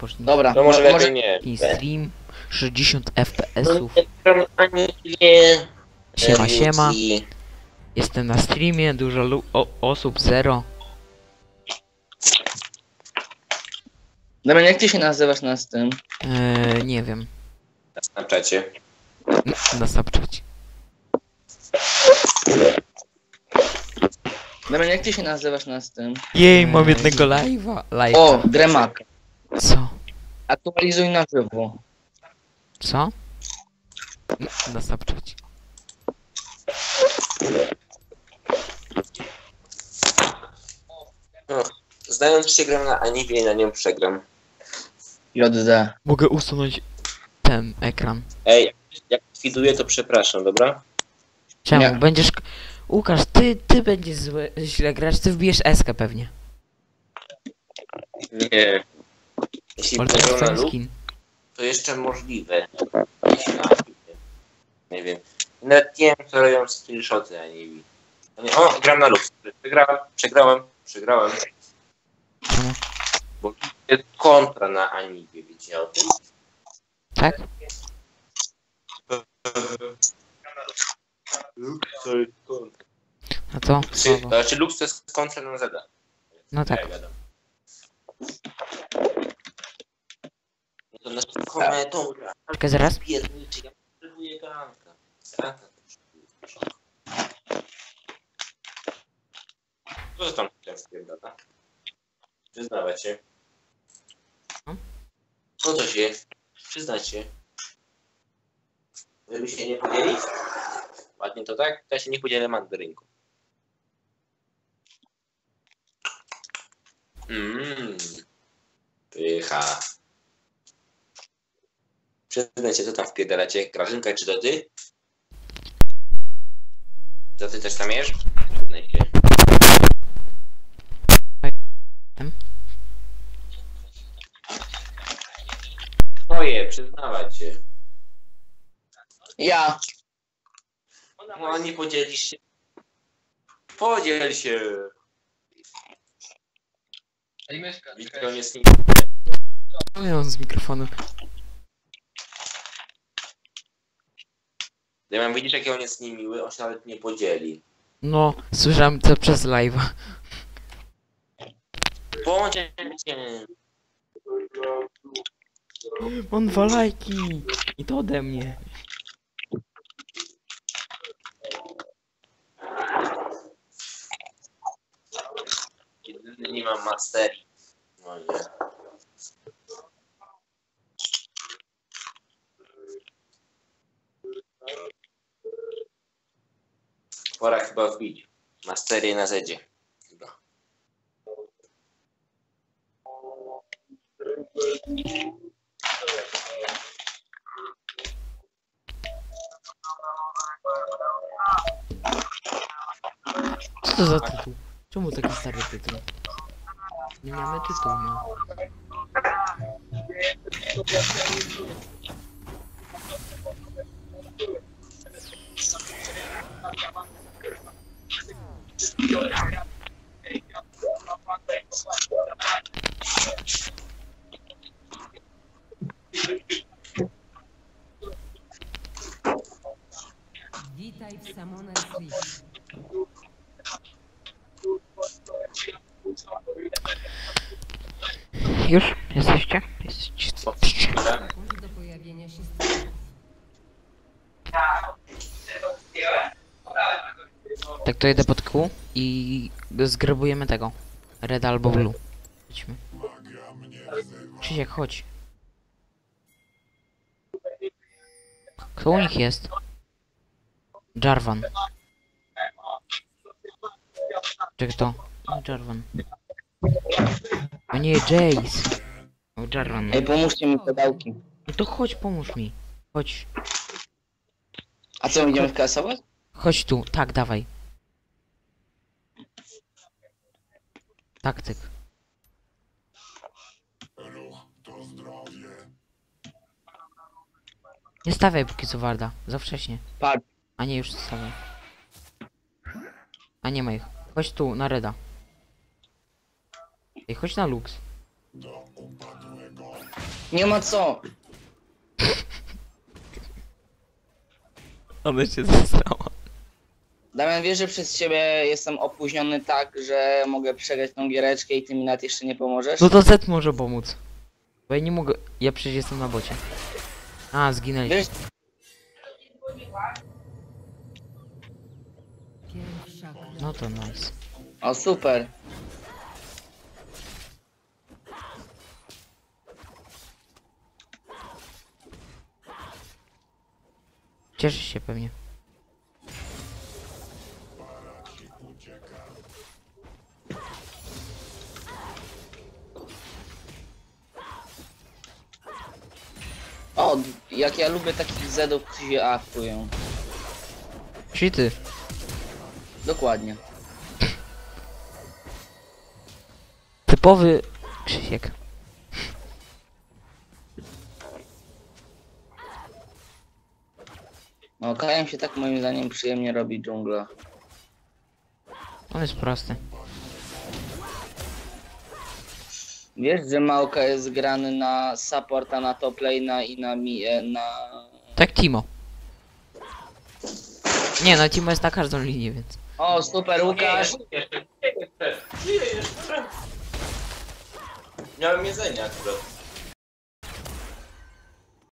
Rozpocznij. Dobra, No może lepiej nie. I stream 60 FPS-ów. Ani nie. Siema, siema. Jestem na streamie, dużo osób, 0. Damian, jak ty się nazywasz na tym? Nie wiem. Na Snapchacie. Na Snapchacie. Damian, jak ty się nazywasz na tym? Jej, mam jednego live'a. O, Dremak. Co? Aktualizuj na żywo. Co? Na Snapchacie. No, znając się gram na Aniwie i na nią przegram. JD. Mogę usunąć ten ekran. Ej, jak widuję to przepraszam, dobra? Czemu? Nie. Będziesz... Łukasz, ty będziesz źle grać, ty wbijesz eskę pewnie. Nie. Jeśli Ale będę to grał na jest lub, skin. to jeszcze możliwe. Nie wiem. Nawet nie wiem, co robią screenshoty Aniwi. O, gram na lub. Przegrałem. Czemu? Bo jest kontra na Aniwie, wiecie o tym? Tak? Lux to jest kontra. No to? Znaczy Lux to jest kontra na Zeda. No tak. No to nasz komentarz. Czekaj, zaraz. Pierniczy, ja potrzebuję ganka. Co tam spierdala? Przyznawać się. Co to się? Przyznać się. Żeby się nie podzielić? Ładnie to tak? To ja się nie podzielę mandarynką. Pycha. Przyznaj się, co tam wpierdalacie? Grażynka, czy to ty? To ty też tam jesz? Przyznaj się. Twoje, przyznawać się. Ja. No nie podzielisz się. Podziel się. Widzę, on jest nim. Co ja mam z mikrofonem? Ja mam widzieć, jaki on jest niemiły, on się nawet nie podzieli. No, słyszałem to przez live'a. Podziel się. Mam 2 lajki. I to ode mnie. Jedyny nie mam masterii. No nie. Pora chyba wbić. Masterię na zedzie. Chyba. Co to za tytuł? Czemu taki stary tytuł? Zmieniamy tytuł, no. Witaj w Summoner Switch. Już? Jesteście? Jesteście. Dąży do pojawienia się stworów. Tak, to jedę pod kół i zgrabujemy tego. Red albo blue. Chodźmy. Krzysiek, chodź. Kto u nich jest? Jarvan. Czekaj to. No, Jarvan. O nie, Jace. O, Jarvan. No. Ej, pomóżcie mi pedałki. No to chodź, pomóż mi. Chodź. A co, idziemy wkasować? Chodź tu. Tak, dawaj. Taktyk. Nie stawiaj póki co Warda. Za wcześnie. Patrz. A nie, już stawiaj. A nie ma ich. Chodź tu, na Reda. Ej, chodź na Lux. Nie ma co. Ona się zesrała. Damian, wiesz, że przez ciebie jestem opóźniony tak, że mogę przegrać tą giereczkę i ty mi nawet jeszcze nie pomożesz? No to Z może pomóc. Bo ja nie mogę. Ja przecież jestem na bocie. A, zginęliśmy. Wiesz, Pierwsza krew. No to nice. o super. Cieszysz się pewnie. O, jak ja lubię takich zedów, którzy się afują. Czyli ty. Dokładnie. Typowy Krzysiek. No, Kajem się tak moim zdaniem przyjemnie robi dżungla. On jest prosty. Wiesz, że Małka jest grany na supporta, na top lane'a i na... Tak Timo. Nie no, Timo jest na każdą linię, więc. O, super, Łukasz! Żyję jeszcze. Miałem jedzenie akurat.